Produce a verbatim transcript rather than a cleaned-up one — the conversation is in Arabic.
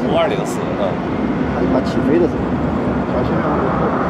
五二零四，嗯， 它它起飞的时候，小心啊！